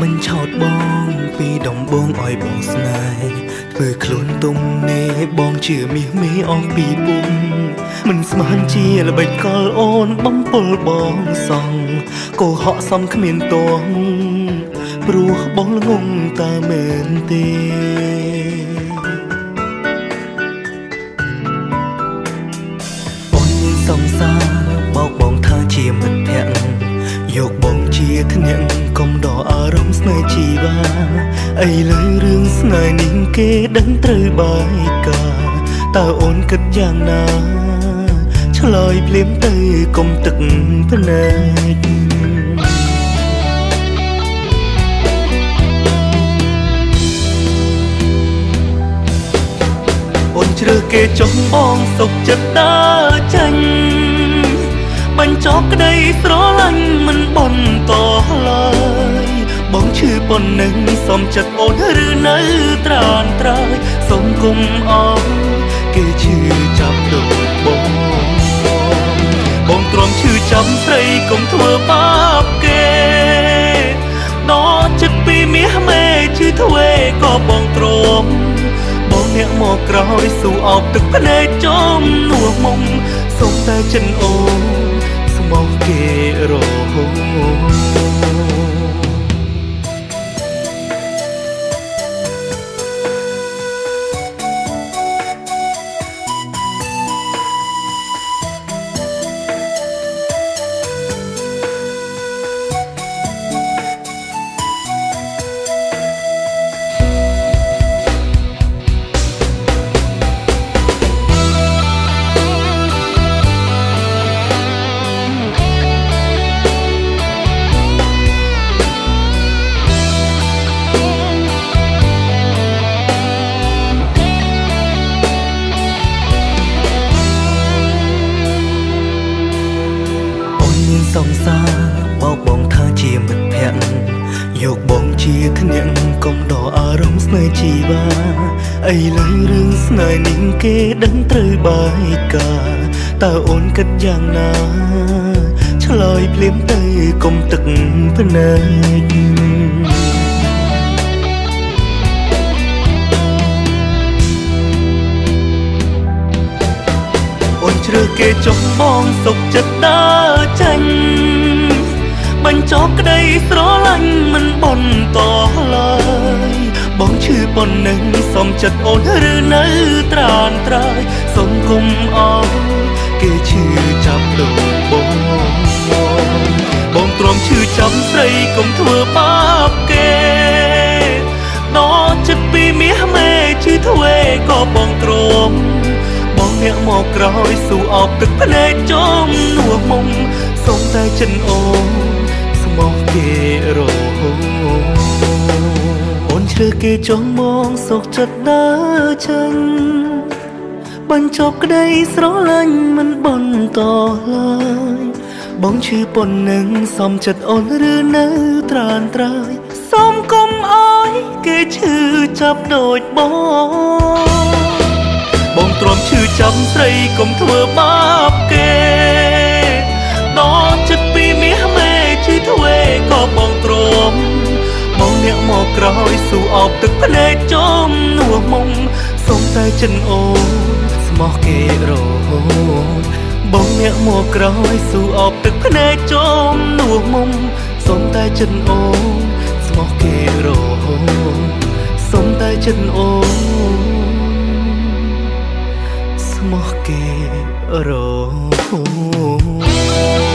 មិនឆោតបងពីដំបងឲ្យបងស្នេហ៍ធ្វើខ្លួនទុំនេបងជឿមាសមេអស់ពីពុំមិនស្មានជាល្បិចកលអូនបំពល់បងសងកុហកសំគ្មានតងព្រោះបងល្ងងតើមែនទេអូនមានសង្សារបោកបងថាជាមិត្តភក្តិយកបងជាធ្នាក់កុំដកអារម្មណ៍ស្នេហ៍ជីវ៉ាអីលើរឿងស្នេហ៍នេះគេដឹងត្រូវបាយការតើអូនគិតយ៉ាងណាឆ្លើយភ្លាមទៅកុំទឹកភ្នែកអូនជ្រើសគេចុះបងសុខចិត្តដើរចាញ់បញ្ចប់ក្តីស្រឡាញ់មិនបន់តឡើយបងឈឺប៉ុណ្ណឹងសុំចិត្តអូនឬនៅត្រានត្រើយសុំគុំអោគេឈឺចាប់ដូចបងទ្រាំឈឺចាំស្រីកុំធ្វើបាបគេដកចិត្តពីមាសមេឈឺធ្វេក៏បងទ្រាំបងអ្នកមកក្រោយស៊ូអោបទឹកភ្នែកចំនួនមុំសុំតែចិនអូស្មោះគេរហូតសង្សារបោកបងថាជាមិត្តភក្តិយកបងជាធ្នាក់កុំដកអារម្មណ៍ស្នេហ៍ជីវ៉ាអីលើរឿងស្នេហ៍នេះគេដឹងត្រូវបាយការតើអូនគិតយ៉ាងណាឆ្លើយភ្លាមទៅកុំទឹកភ្នែកអូនជ្រើសគេចុះបងសុខចិត្តដើរចាញ់បញ្ចប់ក្តីស្រឡាញ់មិនបន់តឡើយបងឈឺប៉ុណ្ណឹងសុំចិត្តអូនឬនៅត្រានត្រើយសុំគុំអោគេឈឺចាប់ដូចបងទ្រាំឈឺចាំស្រីកុំធ្វើបាបគេដកចិត្តពីមាសមេឈឺធ្វេក៏បងទ្រាំបងអ្នកមកក្រោយស៊ូអោបទឹកភ្នែកចំនួនមុំសុំតែចិនអូស្មោះគេរហូតអូនជ្រើសគេចុះមកសុខចិត្តដើរចាញ់បញ្ចប់ក្តីស្រឡាញ់មិនបន់តឡើយបងឈឺប៉ុណ្ណឹងសុំចិត្តអូនឬនៅត្រានត្រើយសុំកុំអោយគេឈឺចាប់ដូចបងទ្រាំឈឺចាំស្រីកុំធ្វើបាបគេដកចិត្តពីមាសមេឈឺធ្វេក៏បងទ្រាំបងអ្នកមកក្រោយស៊ូអោបទឹកភ្នែកចំនួនមុំសុំតែចិនអូស្មោះគេរហូតបងអ្នកមកក្រោយស៊ូអោបទឹកភ្នែកចំនួនមុំសុំតែចិនអូស្មោះគេរហូតសុំតែចិនអូស្មោះគេរហូត